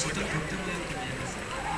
とってもよく見えます。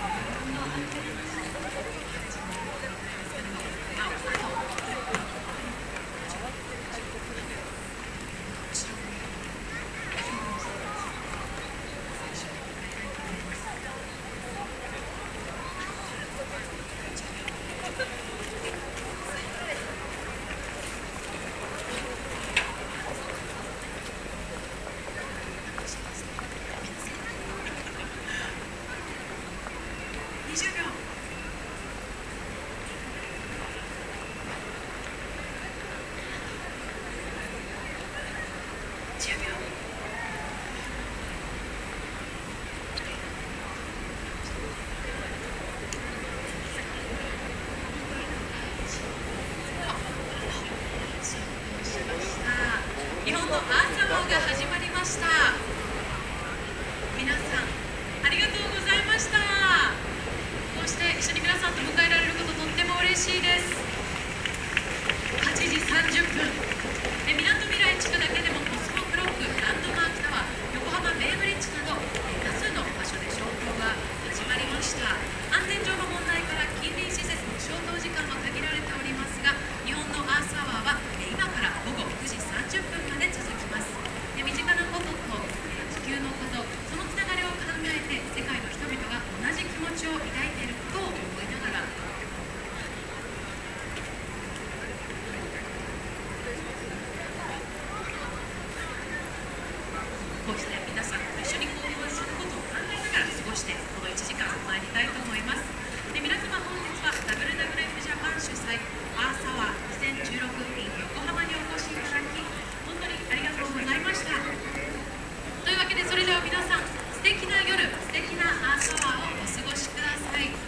日本のアーサーが始まりました。皆さんありがとうございました。こうして一緒に皆さんと迎えられることとっても嬉しいです。8時30分みなとみらい地区だけでもコスモクロック、ランドマークタワー、横浜ベイブリッジなど多数の場所で消灯が始まりました。安全上の問題から近隣施設の消灯時間は限られておりますが、日本のアースアワーは今から午後9時30分まで続きます。身近なことと地球のこと、そのつながりを考えて世界の人々が同じ気持ちを抱いていることを思いながら、こうして皆さんと一緒に行動することを考えながら過ごしてこの1時間参りたいと思います。皆様本日は WWF ジャパン主催アーサワー2016 in 横浜にお越しいただき本当にありがとうございました。というわけでそれでは皆さん素敵な夜、素敵なアーサワーをお過ごしください。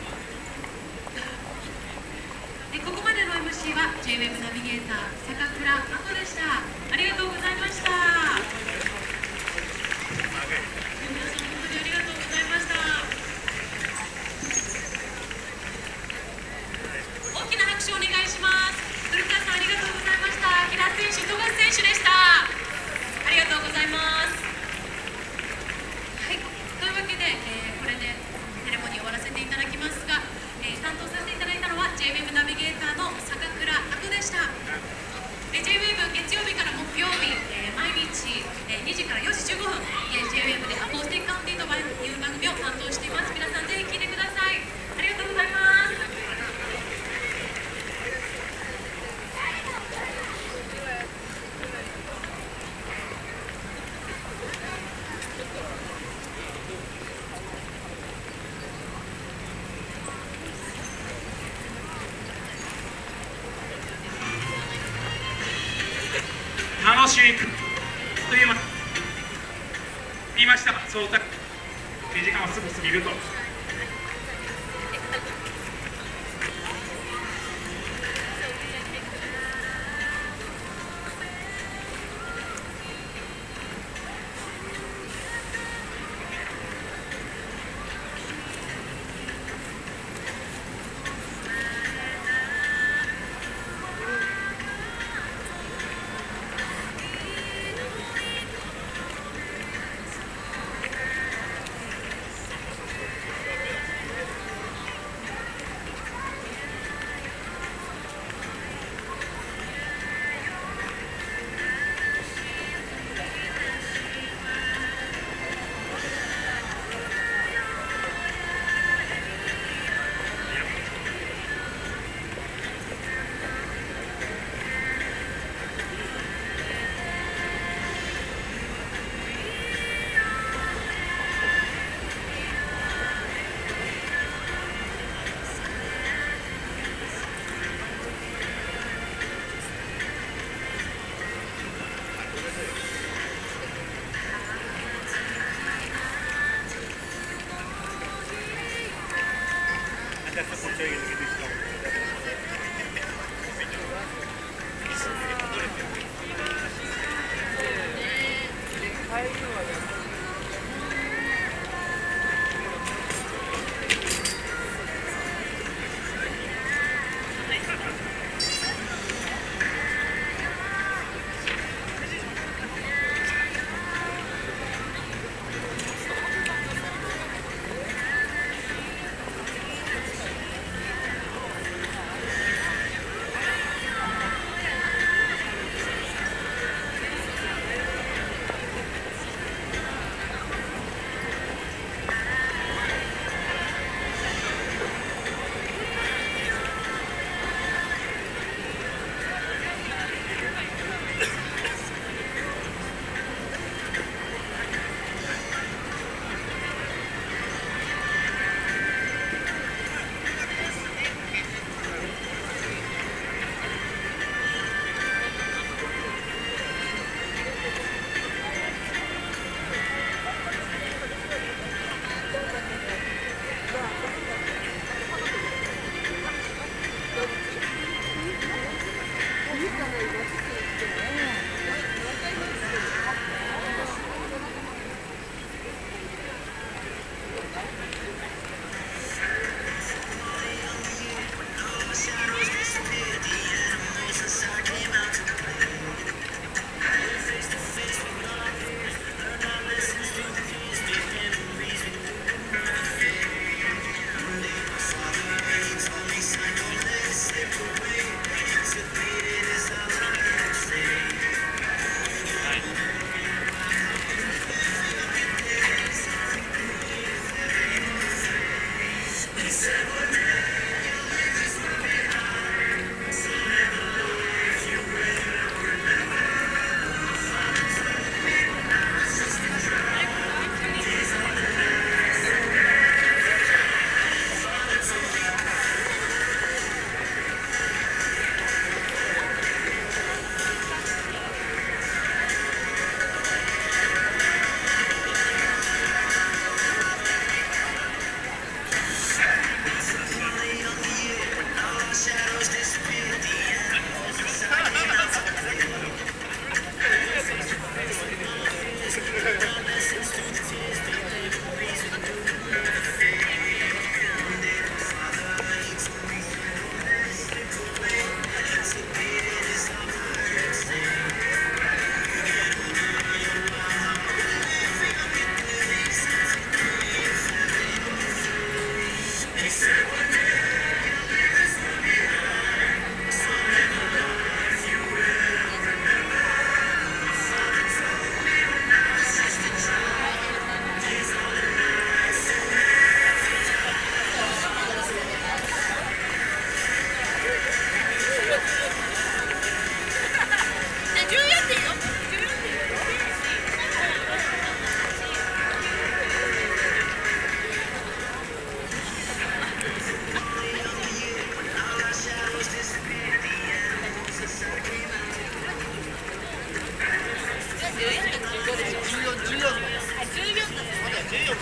ここまでの MC は J-WEB ナビゲーター坂倉真子でした。ありがとうございました。皆さん本当にありがとうございました。大きな拍手をお願いします。古川さんありがとうございました。木田選手、富樫選手でした。ありがとうございます。はい、というわけで、これでセレモニー終わらせていただきますが、担当させていただいたのは J-WEB ナビゲーターの坂倉明子でした。J-WEB 月曜日から木曜日、毎日、2時から4時15分、J-WEB でアコースティックカウンティーという番組を担当しています。皆さんぜひ聞いてください。ありがとうございます。 楽しいという言いました。そう2時間はすぐ過ぎると。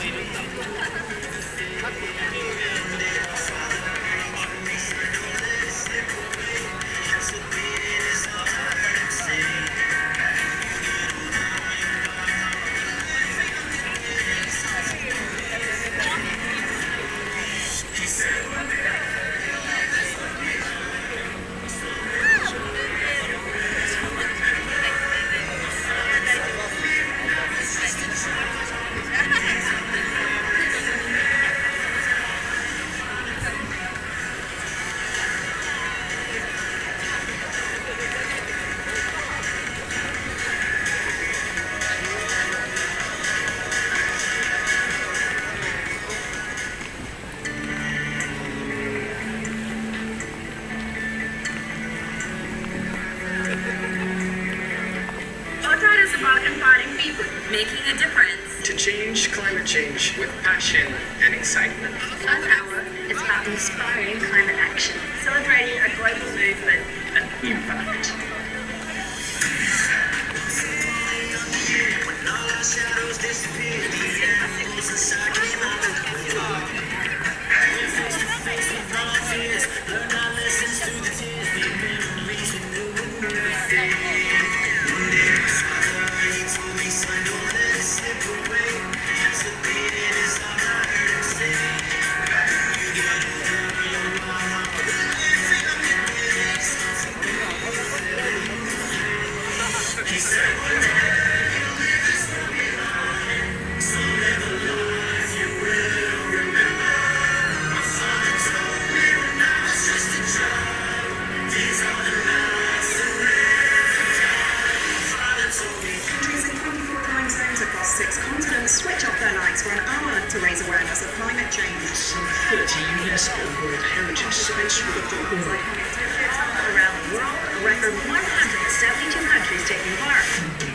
Making a difference. To change climate change with passion and excitement. Earth Hour is about inspiring climate action, celebrating a global movement of impact. Switch off their lights for an hour to raise awareness of climate change. Some 30 UNESCO World Heritage Sites with a Around the world, a record 172 countries taking part.